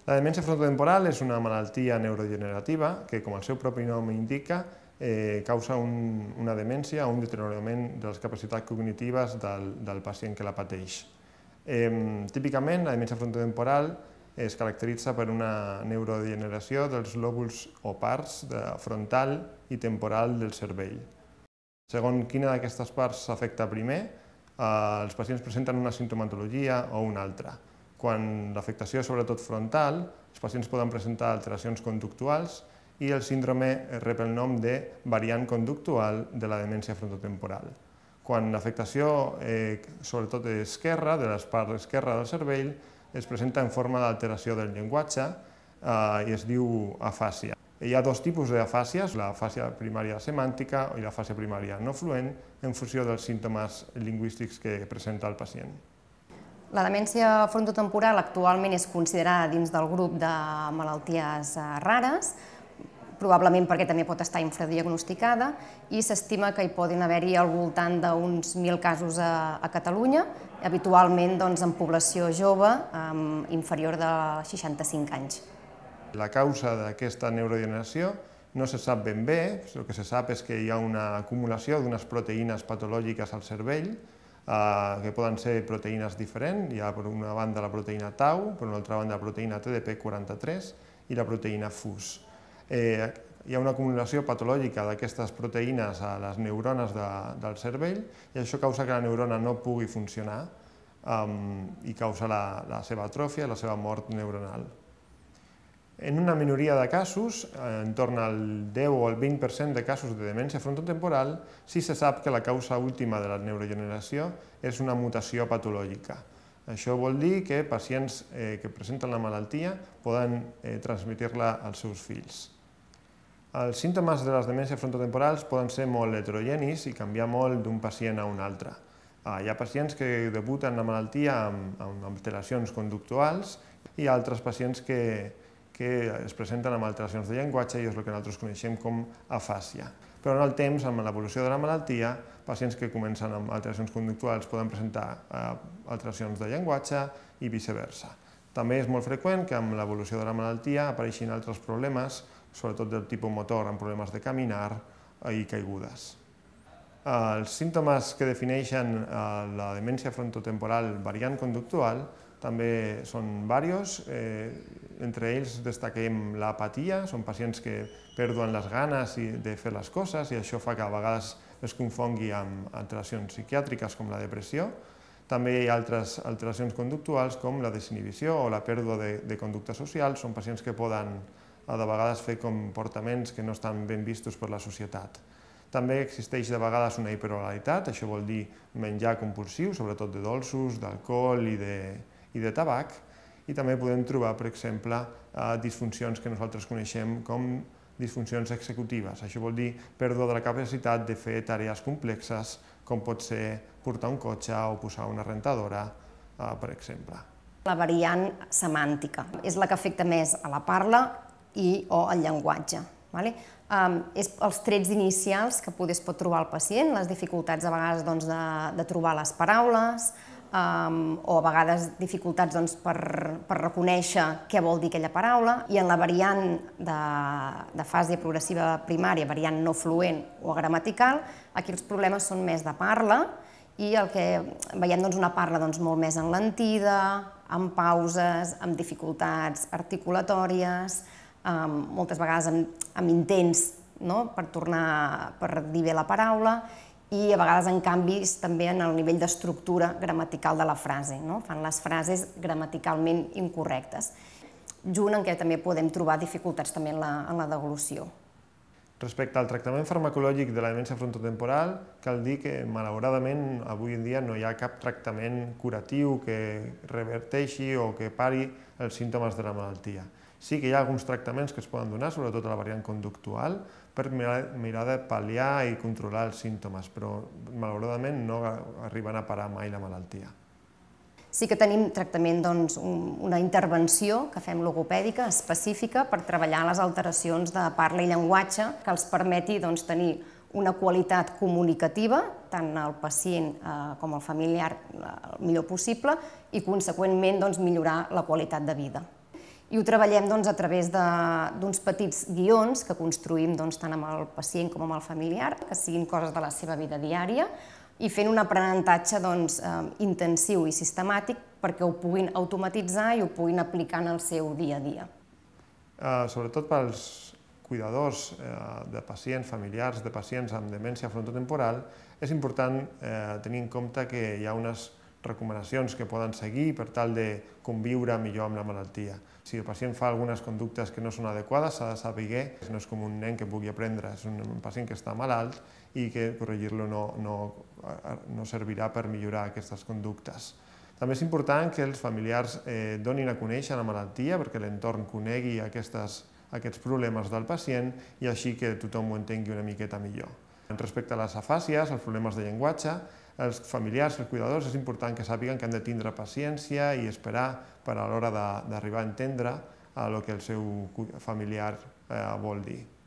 La demència frontotemporal és una malaltia neurodegenerativa que, com el seu propi nom indica, causa una demència o un deteriorament de les capacitats cognitives del pacient que la pateix. Típicament, la demència frontotemporal es caracteritza per una neurodegeneració dels lòbuls o parts frontal i temporal del cervell. Segons quina d'aquestes parts s'afecta primer, els pacients presenten una simptomatologia o una altra. Quan l'afectació és sobretot frontal, els pacients poden presentar alteracions conductuals i el síndrome rep el nom de variant conductual de la demència frontotemporal. Quan l'afectació, sobretot esquerra, de la part esquerra del cervell, es presenta en forma d'alteració del llenguatge i es diu afàsia. Hi ha dos tipus d'afàsies, la afàsia primària semàntica i l'afàsia primària no fluent, en funció dels símptomes lingüístics que presenta el pacient. La demència frontotemporal actualment és considerada dins del grup de malalties rares, probablement perquè també pot estar infradiagnosticada, i s'estima que hi poden haver-hi al voltant d'uns 1.000 casos a Catalunya, habitualment en població jove inferior de 65 anys. La causa d'aquesta neurodegeneració no se sap ben bé, el que se sap és que hi ha una acumulació d'unes proteïnes patològiques al cervell, que poden ser proteïnes diferents. Hi ha per una banda la proteïna tau, per una altra banda la proteïna TDP43 i la proteïna FUS. Hi ha una acumulació patològica d'aquestes proteïnes a les neurones del cervell i això causa que la neurona no pugui funcionar i causa la seva atròfia i la seva mort neuronal. En una minoria de casos, en torn al 10 o el 20% de casos de demència frontotemporal, sí se sap que la causa última de la neurodegeneració és una mutació patològica. Això vol dir que pacients que presenten la malaltia poden transmetre-la als seus fills. Els símptomes de les demències frontotemporals poden ser molt heterogenis i canviar molt d'un pacient a un altre. Hi ha pacients que debuten la malaltia amb alteracions conductuals i altres pacients que es presenten amb alteracions de llenguatge i és el que nosaltres coneixem com afàsia. Però en el temps, amb l'evolució de la malaltia, pacients que comencen amb alteracions conductuals poden presentar alteracions de llenguatge i viceversa. També és molt freqüent que amb l'evolució de la malaltia apareixin altres problemes, sobretot del tipus motor, amb problemes de caminar i caigudes. Els símptomes que defineixen la demència frontotemporal variant conductual també són diversos. Entre ells destaquem l'apatia, són pacients que perden les ganes de fer les coses i això fa que a vegades es confongui amb alteracions psiquiàtriques com la depressió. També hi ha altres alteracions conductuals com la desinhibició o la pèrdua de conducta social. Són pacients que poden de vegades fer comportaments que no estan ben vistos per la societat. També existeix de vegades una hiperoralitat, això vol dir menjar compulsiu, sobretot de dolços, d'alcohol i de tabac, i també podem trobar, per exemple, disfuncions que nosaltres coneixem com disfuncions executives. Això vol dir pèrdua de la capacitat de fer tarees complexes, com pot ser portar un cotxe o posar una rentadora, per exemple. La variant semàntica és la que afecta més a la parla o al llenguatge. És els trets inicials que es pot trobar el pacient, les dificultats a vegades de trobar les paraules, o a vegades dificultats per reconèixer què vol dir aquella paraula, i en la variant de fase progressiva primària, variant no fluent o gramatical, aquí els problemes són més de parla i el que veiem una parla molt més enlentida, amb pauses, amb dificultats articulatòries, moltes vegades amb intents per dir bé la paraula, i a vegades en canvis també en el nivell d'estructura gramatical de la frase. Fan les frases gramaticalment incorrectes, junt en què també podem trobar dificultats també en la deglució. Respecte al tractament farmacològic de la demència frontotemporal, cal dir que malauradament avui en dia no hi ha cap tractament curatiu que reverteixi o que pari els símptomes de la malaltia. Sí que hi ha alguns tractaments que es poden donar, sobretot a la variant conductual, per mirar de pal·liar i controlar els símptomes, però malauradament no arriben a parar mai la malaltia. Sí que tenim tractament, una intervenció que fem logopèdica específica per treballar les alteracions de parla i llenguatge que els permeti tenir una qualitat comunicativa, tant al pacient com al familiar, el millor possible, i conseqüentment millorar la qualitat de vida. I ho treballem a través d'uns petits guions que construïm tant amb el pacient com amb el familiar, que siguin coses de la seva vida diària, i fent un aprenentatge intensiu i sistemàtic perquè ho puguin automatitzar i ho puguin aplicar en el seu dia a dia. Sobretot pels cuidadors de pacients familiars, de pacients amb demència frontotemporal, és important tenir en compte que hi ha unes recomanacions que poden seguir per tal de conviure millor amb la malaltia. Si el pacient fa algunes conductes que no són adequades, s'ha de saber que no és com un nen que pugui aprendre, és un pacient que està malalt i que corregir-lo no servirà per millorar aquestes conductes. També és important que els familiars donin a conèixer la malaltia perquè l'entorn conegui aquests problemes del pacient i així que tothom ho entengui una miqueta millor. Respecte a les afàsies, els problemes de llenguatge, els familiars, els cuidadors, és important que sàpiguen que han de tindre paciència i esperar per a l'hora d'arribar a entendre el que el seu familiar vol dir.